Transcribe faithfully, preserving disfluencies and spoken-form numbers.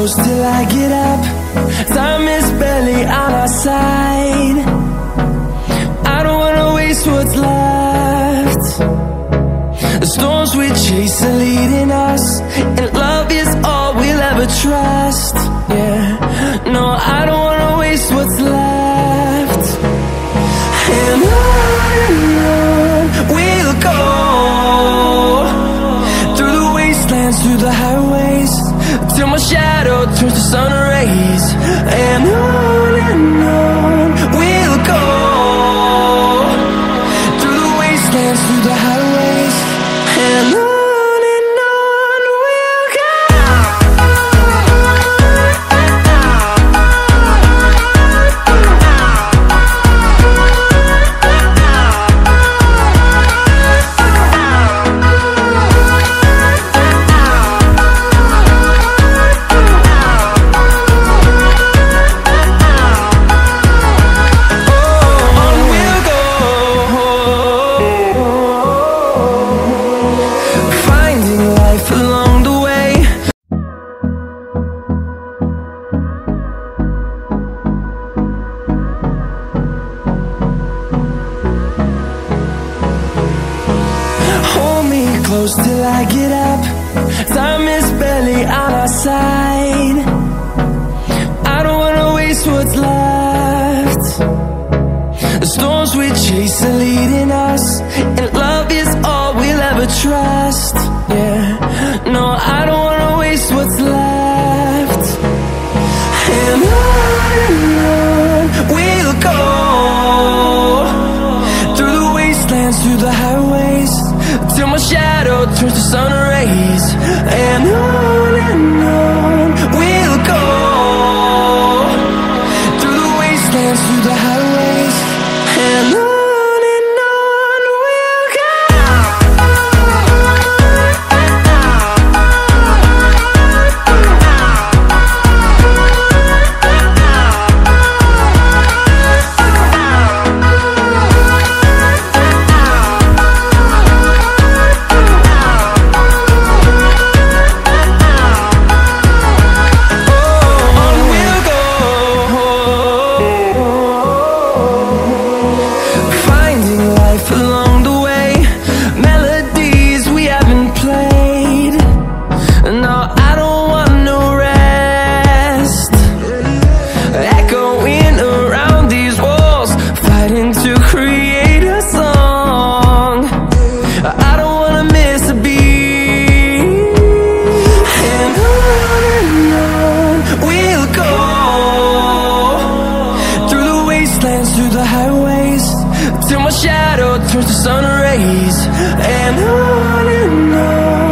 close till I get up. Time is barely on our side. I don't wanna waste what's left. The storms we chase are leading us, and love is all we'll ever trust. Yeah, no, I don't wanna waste what's left. And on and on we'll go, through the wastelands, through the highways, till my shadow turns to sun rays. And on and on we'll go, through the wastelands, through the highways, and on. Close till I get up. Time is barely on our side. I don't wanna waste what's left. The storms we chase are leading us, and love is all we'll ever trust. Yeah, no, I don't wanna waste what's left. And on and on we'll go, through the wastelands, through the highways, till my shadow turns to sun rays. And on and on we'll go, through the wastelands, through the highways, and on. Through the highways, till my shadow turns to sun rays. And on and on